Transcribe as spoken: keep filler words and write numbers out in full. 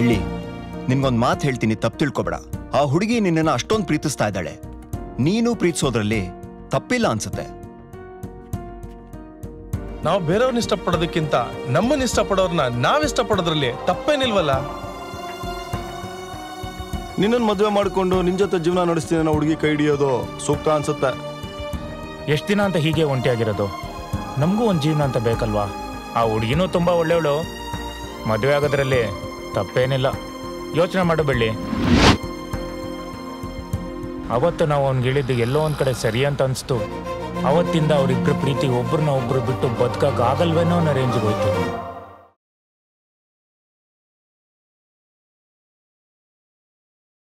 ಗಿಳಿ, ನಿನ್ಗೊಂದ್ ಮಾತು ಹೇಳ್ತೀನಿ, ತಪ್ಪು ತಿಳ್ಕೊಬೇಡ. ಆ ಹುಡುಗಿ ನಿನ್ನನ್ನು ಅಷ್ಟೊಂದು ಪ್ರೀತಿಸ್ತಾ ಇದ್ದಾಳೆ. ನೀನು ಪ್ರೀತಿಸೋದ್ರಲ್ಲಿ ತಪ್ಪಿಲ್ಲ ಅನ್ಸುತ್ತೆ. ನಾವು ಬೇರೆಯವ್ರನ್ನ ಇಷ್ಟಪಡೋದಕ್ಕಿಂತ ನಮ್ಮನ್ನ ಇಷ್ಟಪಡೋರ್ನ ನಾವ್ ಇಷ್ಟಪಡೋದ್ರಲ್ಲಿ ತಪ್ಪೇನಿಲ್ವಲ್ಲ. ನಿನ್ನನ್ನು ಮದುವೆ ಮಾಡಿಕೊಂಡು ನಿನ್ ಜೊತೆ ಜೀವನ ನಡೆಸ್ತೀನಿ ಅನ್ನೋ ಹುಡುಗಿ ಕೈ ಹಿಡಿಯೋದು ಸೂಕ್ತ ಅನ್ಸುತ್ತೆ. ಎಷ್ಟು ದಿನ ಅಂತ ಹೀಗೆ ಒಂಟಿಯಾಗಿರೋದು? ನಮಗೂ ಒಂದು ಜೀವನ ಅಂತ ಬೇಕಲ್ವಾ? ಆ ಹುಡುಗಿನೂ ತುಂಬ ಒಳ್ಳೆಯವಳು, ಮದುವೆ ಆಗೋದ್ರಲ್ಲಿ ತಪ್ಪೇನಿಲ್ಲ. ಯೋಚನೆ ಮಾಡಬೇಡಿ. ಅವತ್ತು ನಾವು ಅವ್ನಿಗೆ ಹೇಳಿದ್ದು ಎಲ್ಲೋ ಒಂದು ಕಡೆ ಸರಿ ಅಂತ ಅನಿಸ್ತು. ಅವತ್ತಿಂದ ಅವರಿಬ್ಬರ ಪ್ರೀತಿ ಒಬ್ರನ್ನ ಒಬ್ರು ಬಿಟ್ಟು ಬದುಕಕ್ಕೆ ಆಗಲ್ವೇನೋ ಅನ್ನೋ ರೇಂಜಿಗೆ ಹೋಯ್ತು.